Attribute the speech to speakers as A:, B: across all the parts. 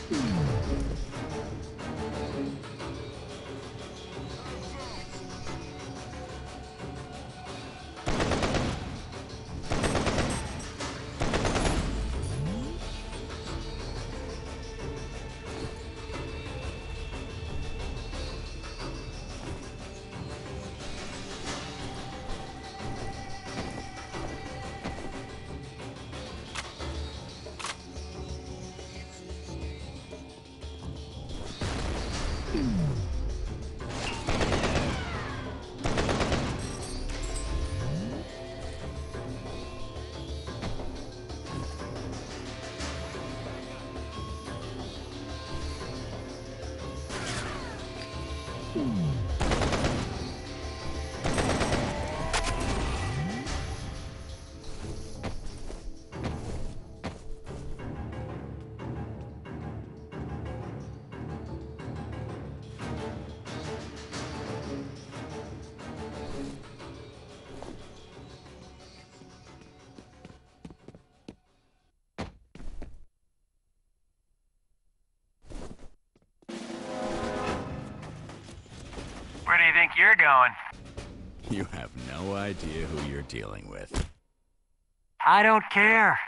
A: Where do you think you're going?
B: You have no idea who you're dealing with.
A: I don't care.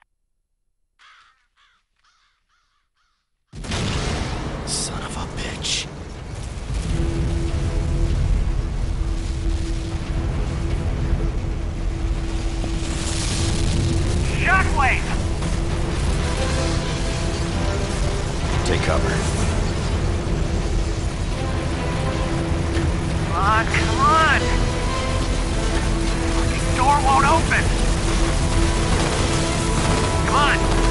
B: Son of a bitch.
A: Shockwave!
B: Take cover.
A: Come on! Fucking door won't open! Come on!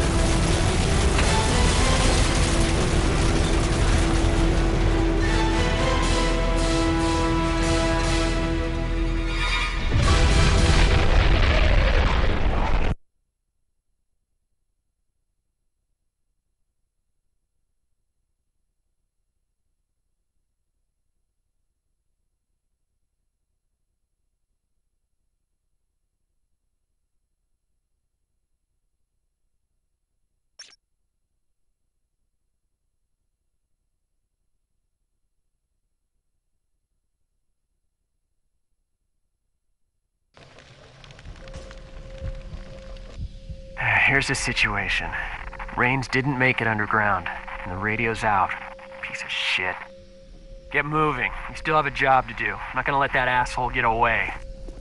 A: Here's the situation. Raines didn't make it underground, and the radio's out. Piece of shit. Get moving. We still have a job to do. I'm not gonna let that asshole get away.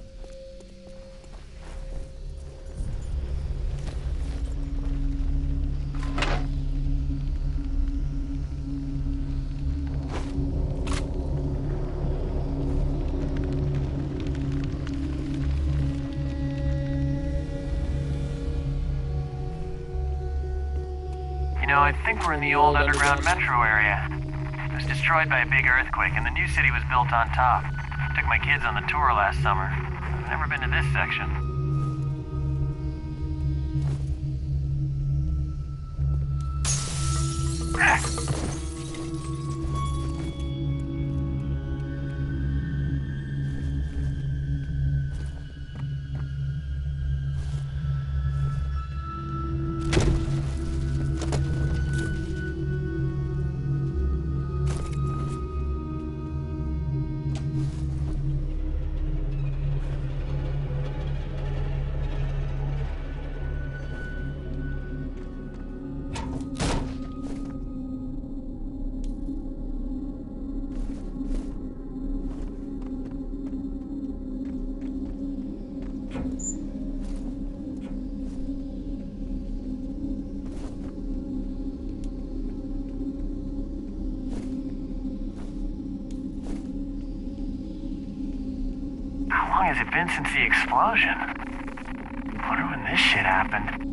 A: You know, I think we're in the old underground metro area. It was destroyed by a big earthquake, and the new city was built on top. I took my kids on the tour last summer. I've never been to this section. How long has it been since the explosion? I wonder when this shit happened.